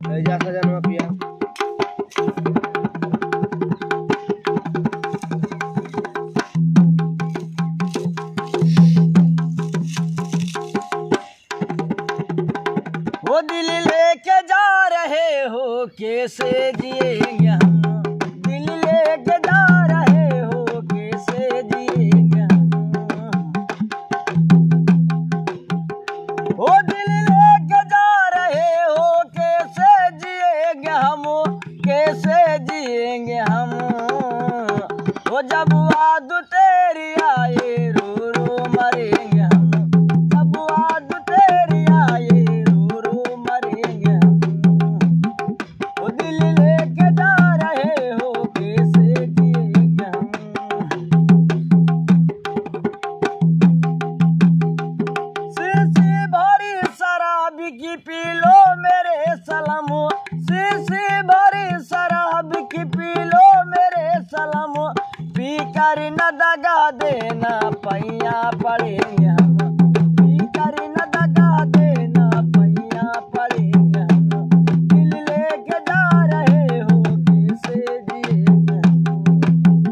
जा सजनवा पिया। वो दिल लेके जा रहे हो कैसे जिएंगे हम, दिल लेके जा रहे हो कैसे जिएंगे हम। वो दिल लेके जा रहे हो कैसे जिएंगे हम, कैसे जिएंगे हम। वो जब याद तेरी आए रो रो मरेंगे हम, जब याद तेरी आए रो रो मरेंगे हम। वो दिल लेके जा रहे हो कैसे जिएंगे हम। शीशी भरी शराब की पी लो मेरे सलाम, शीशी भरी शराब की पी लो मेरे सलाम। पी कर न दगा देना पैया पड़ेंगे हम, पी कर न दगा देना पैया पड़ेंगे हम। दिल लेके जा रहे हो कैसे जिएंगे हम।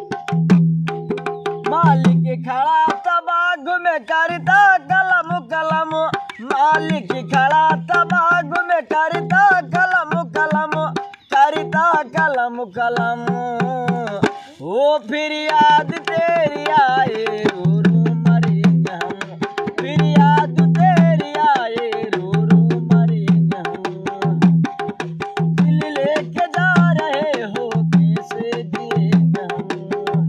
मालिक खड़ा तबाग में करता कलम कलम, मालिक खड़ा तबाग में करता कलम कलम, करता कलम कलम। वो फिर याद तेरी आए रो रो मरेंगे हम, फिर याद तेरी आए रो रो मरेंगे हम। दिल लेके जा रहे हो कैसे जिएंगे हम।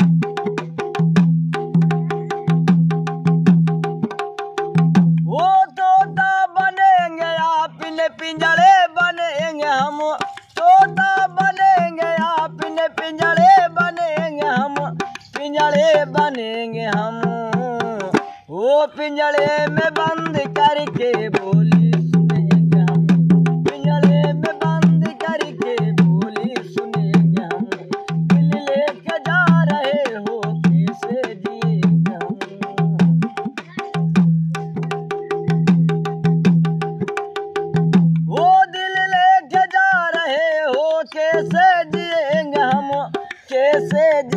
वो तोता बनेंगे अपने पिंजरे बनेंगे हम, तोता बनेंगे अपने पिंजरे बनेंगे हम, पिंजरे बनेंगे हम। वो पिंजरे में बंद करके बोली सुनेंगे हम, पिंजरे में बंद करके बोली सुनेंगे हम। दिल लेके जा रहे हो कैसे जिएंगे हम। वो दिल लेके जा रहे हो कैसे जिएंगे हम, कैसे